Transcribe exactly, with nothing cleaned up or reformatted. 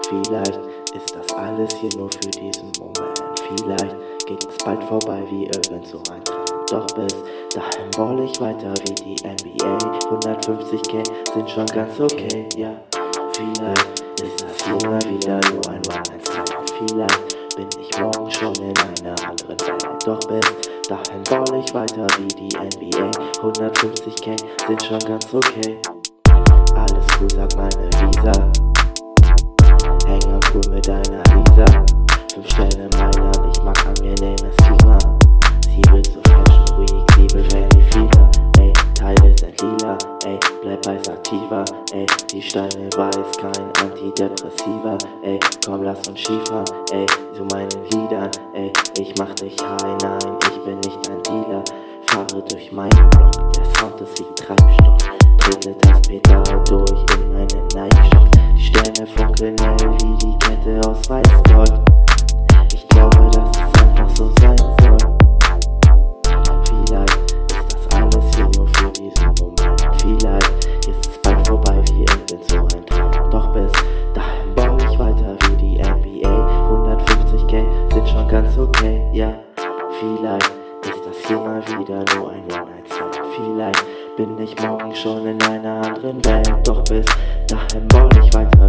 Vielleicht ist das alles hier nur für diesen Moment. Vielleicht geht es bald vorbei wie irgend so ein Traum. Doch bis dahin ball ich weiter wie die N B A. hundertfünfzig K sind schon ganz okay, ja. Vielleicht ist das hier mal wieder nur ein One-Night-Stand. Vielleicht bin ich morgen schon in einer anderen Welt. Doch bis dahin ball ich weiter wie die N B A. hundertfünfzig K sind schon ganz okay. Alles cool, sagt meine Lisa. Häng am Pool mit deiner Lisa. Fünf Sterne Mailand, ich mag angenehmes Klima. Sie wird so Fashion Week, sie will Fanny Fever. Ey, Teile sind lila, ey, bleib bei Sativa. Ey, die Steine weiß, kein Antidepressiva. Ey, komm, lass uns Skifahren, ey, zu meinen Liedern. Ey, ich mach dich high, nein, ich bin nicht ein Dealer. Fahre durch meinen Block, der Sound ist wie Treibstoff. Trete das Pedal durch in meinen Nike-Shop. Die Sterne funkeln hell wie die Kette aus Weißgold. Ich glaube, dass es einfach so sein soll. Vielleicht ist das alles hier nur für diesen Moment. Vielleicht ist es bald vorbei wie irgend so ein Traum. Doch bis dahin ball ich weiter wie die N B A. hundertfünfzig K sind schon ganz okay, ja. Vielleicht ist das hier mal wieder nur ein One-Night-Stand. Vielleicht bin ich morgen schon in einer anderen Welt. Doch bis dahin ball ich weiter